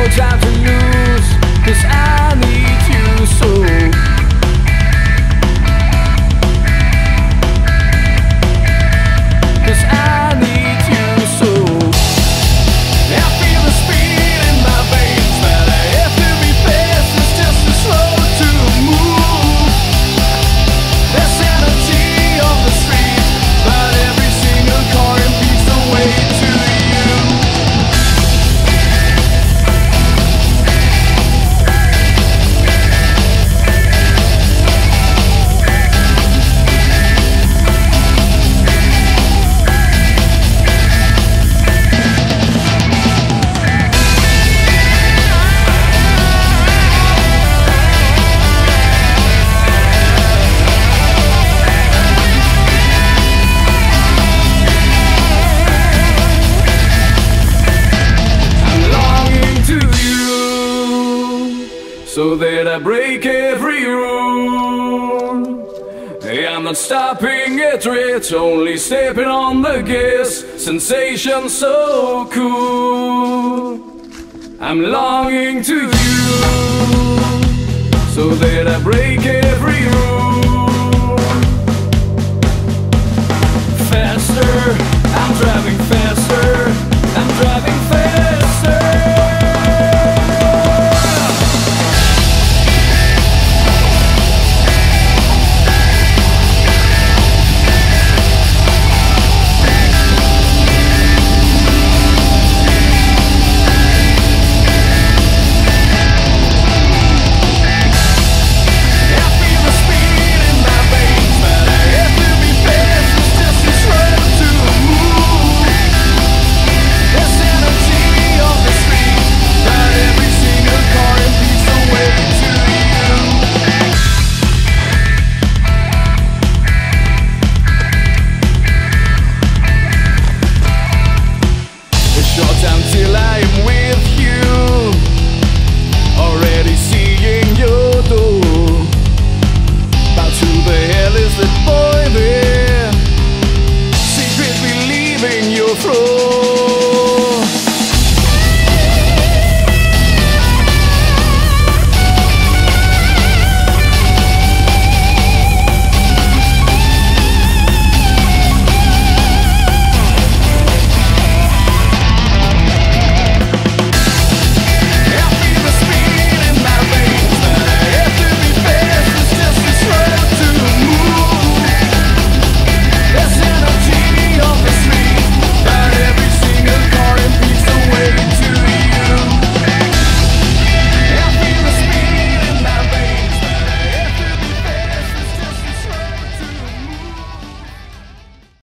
time to lose, 'cause I need you so. 'Cause I need you so. I feel the speed in my veins, but I have to be fast, it's just too slow to move. There's energy on the street, but every single car impedes the way to you. So that I break every rule. Hey, I'm not stopping at it, only stepping on the gas. Sensation so cool. I'm longing to you, so that I break every rule. Faster, I'm driving faster.